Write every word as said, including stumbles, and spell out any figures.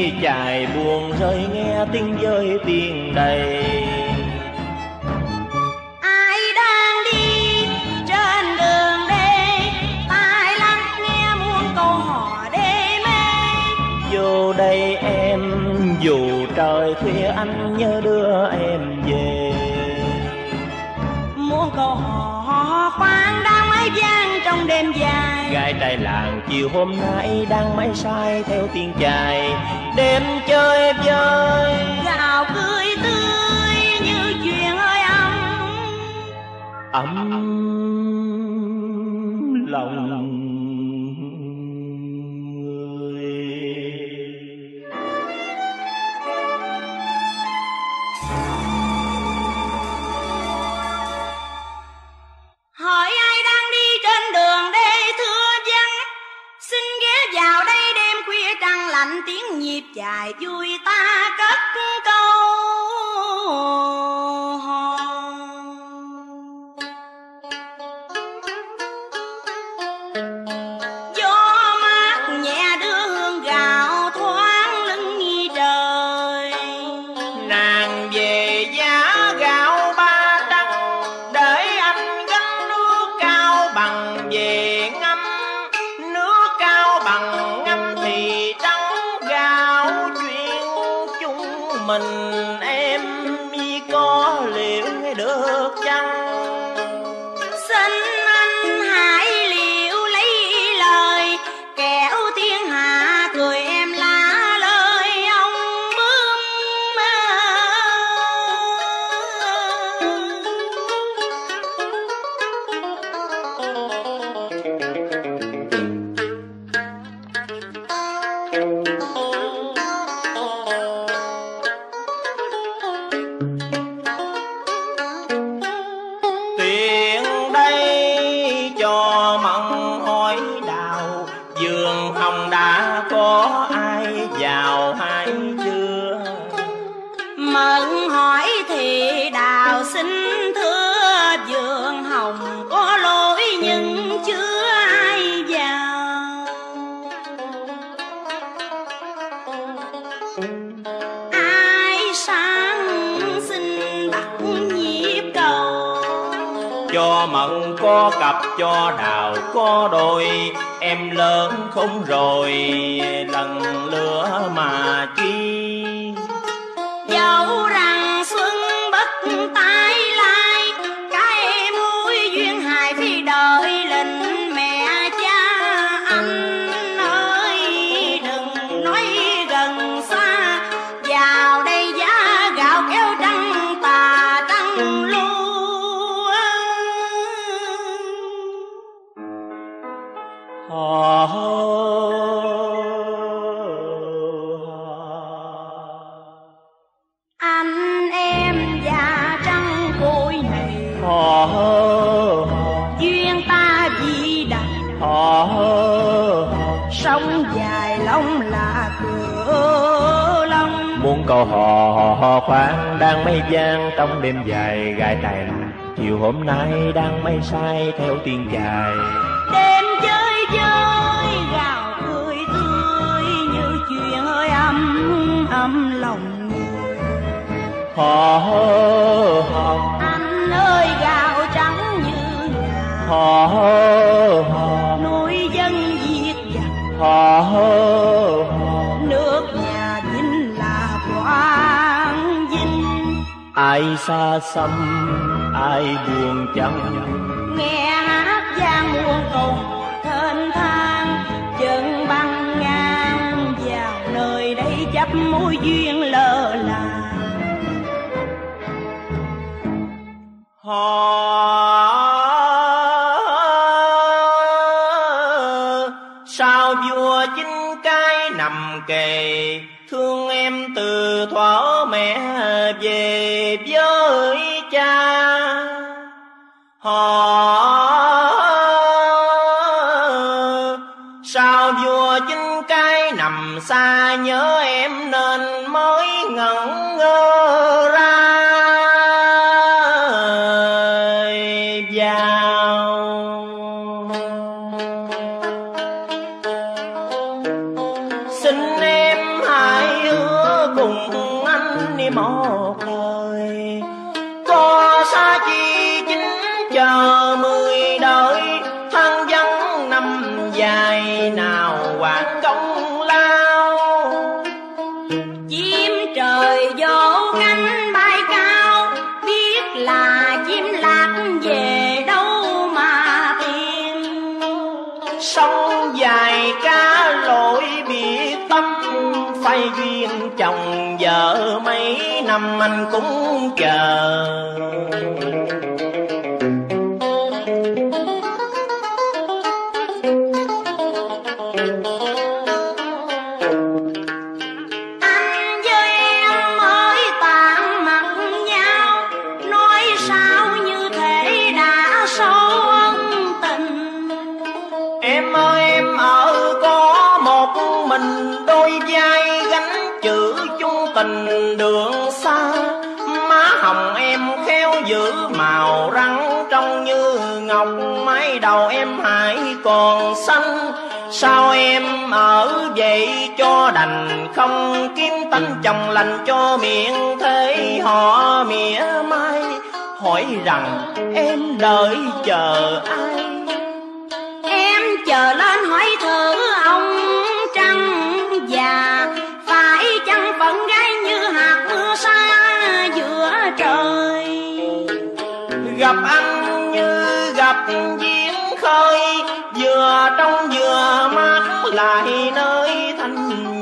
chài buồn rơi nghe tiếng dơi tiền đầy. Ai đang đi trên đường đê, tai lắng nghe muôn câu hò đê mê. Vô đây em dù trời khuya anh nhớ đưa em về. Muôn câu hò khoan đang mãi vang trong đêm dài. Gái trai làng chiều hôm nay đang mãi say theo tiếng chài. Đêm chơi vơi gạo cười tươi như chuyện ơi ấm ấm lòng người. Hỏi ai đang đi trên đường đê thưa vắng, xin ghé vào đây đêm khuya trăng lạnh tiếng nhịp chài vui ta cất câu hò. Gió mát nhẹ đưa hương gạo thoáng lưng nghi trời. Nàng về giá gạo ba trắng để anh gánh nước cao bằng về ngâm. Nước cao bằng ngâm thì trắng gạo chuyện chung mình em mi có liệu được chăng. Xin anh hãy liệu lấy lời kẻo thiên hạ cười em lá lời ông bướm. Tiện đây cho mận hỏi đào, vườn hồng đã có ai vào hay chưa? Mận hỏi thì đào xin thưa vườn hồng có lối nhưng chưa ai vào. Ai sáng xin bắt nhịp cầu, Cho mận có cặp cho đào có đôi. Em lớn không rồi lần lửa mà chi. dẫu rằng xuân bất tái lai, cái mối duyên hài phi đợi lệnh mẹ cha. Anh ơi đừng nói gần xa, vào đây giá gạo kéo trăng tà trăng lu. Hò Anh em già trăng cội này, hò duyên ta vì đành. hò Sông dài long là cửa long. Muốn câu hò hò hò khoan đang mây vang trong đêm dài. Gái trai làng chiều hôm nay đang mây say theo tiếng chài. Đêm chơi chơi gào cười tươi như chuyện ơi ấm ấm lòng người. Hò hò Anh ơi gạo trắng như ngà, hò hò nuôi dân Việt dặt. hò hò Nước nhà Vinh là Quang Vinh. ai xa xăm ai buồn chăng. Nghe hát vang muôn câu hò thênh thang, chân băng ngang vào nơi đây chấp mối duyên lỡ làng. Hò sao vua chính cái nằm kề, thương em từ thuở mẹ về với cha. Hò sao vua chính cái nằm xa nhớ em nên mới ngẩn ngơ ra vào. Xin em hãy một lời. Có xa chi chính chờ mười đời, than vắng năm dài nào quản công lao. Chim trời vỗ cánh bay cao, biết là chim lạc về đâu mà tìm. Sông dài cá lội biệt tâm, phai duyên chồng vợ mấy năm anh cũng chờ. Anh với em mới tạm mặt nhau, nói sao như thể đã sâu ân tình. Em ơi em ở có một mình, đôi vai gánh chữ chung tình đường xa. Má hồng em khéo giữ màu răng trông như ngọc, mái đầu em hãy còn xanh. Sao em ở vậy cho đành không kiếm tánh chồng lành cho miệng thế họ mỉa mai. Hỏi rằng em đợi chờ ai? Em chờ lên hỏi thử ông trăng già, phải chăng phận gái như hạt mưa xa giữa trời. Gặp anh như gặp giếng khơi, vừa trong vừa mát lại nơi thanh